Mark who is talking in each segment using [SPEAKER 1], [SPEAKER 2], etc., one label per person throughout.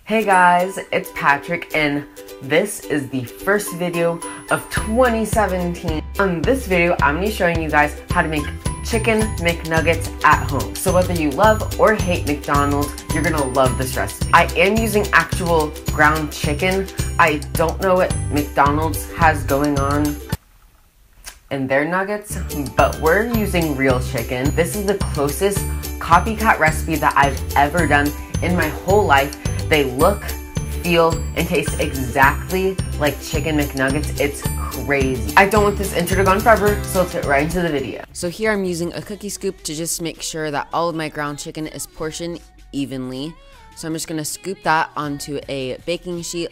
[SPEAKER 1] Hey guys, it's Patrick and this is the first video of 2017. On this video, I'm going to be showing you guys how to make chicken McNuggets at home. So whether you love or hate McDonald's, you're going to love this recipe. I am using actual ground chicken. I don't know what McDonald's has going on in their nuggets, but we're using real chicken. This is the closest copycat recipe that I've ever done in my whole life. They look, feel, and taste exactly like chicken McNuggets. It's crazy. I don't want this intro to go on forever, so let's get right into the video. So here I'm using a cookie scoop to just make sure that all of my ground chicken is portioned evenly. So I'm just gonna scoop that onto a baking sheet.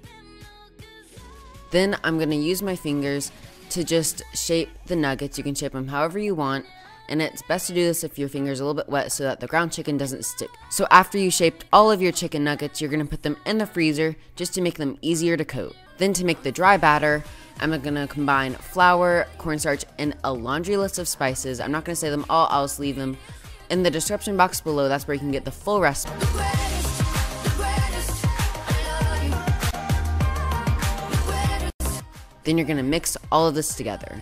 [SPEAKER 1] Then I'm gonna use my fingers to just shape the nuggets. You can shape them however you want. And it's best to do this if your finger's a little bit wet so that the ground chicken doesn't stick. So after you shaped all of your chicken nuggets, you're gonna put them in the freezer just to make them easier to coat. Then to make the dry batter, I'm gonna combine flour, cornstarch, and a laundry list of spices. I'm not gonna say them all, I'll just leave them in the description box below. That's where you can get the full recipe. Then you're gonna mix all of this together.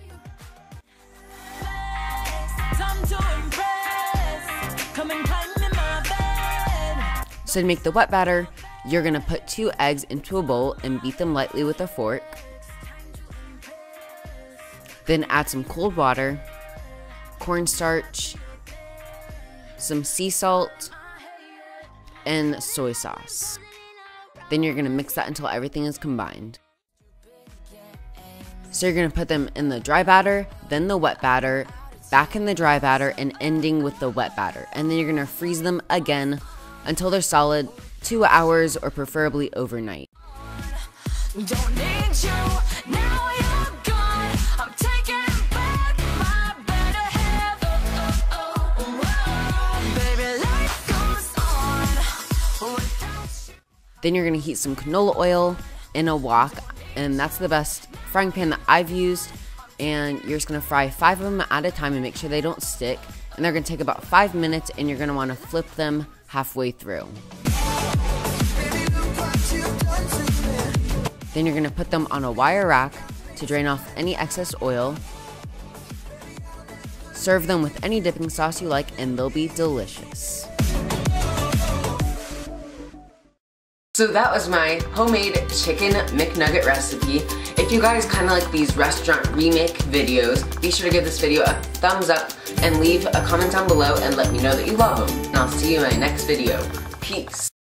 [SPEAKER 1] So to make the wet batter, you're gonna put 2 eggs into a bowl and beat them lightly with a fork. Then add some cold water, cornstarch, some sea salt, and soy sauce. Then you're gonna mix that until everything is combined. So you're gonna put them in the dry batter, then the wet batter, back in the dry batter, and ending with the wet batter. And then you're gonna freeze them again until they're solid, 2 hours or preferably overnight. Don't need you, now you're gone. I'm taking back my better half. Baby, life goes on. Then you're gonna heat some canola oil in a wok, and that's the best frying pan that I've used. And you're just gonna fry 5 of them at a time and make sure they don't stick. And they're gonna take about 5 minutes, and you're gonna wanna flip them halfway through. Then you're gonna put them on a wire rack to drain off any excess oil. Serve them with any dipping sauce you like, and they'll be delicious. So that was my homemade chicken McNugget recipe. If you guys kind of like these restaurant remake videos, be sure to give this video a thumbs up and leave a comment down below and let me know that you love them. And I'll see you in my next video. Peace.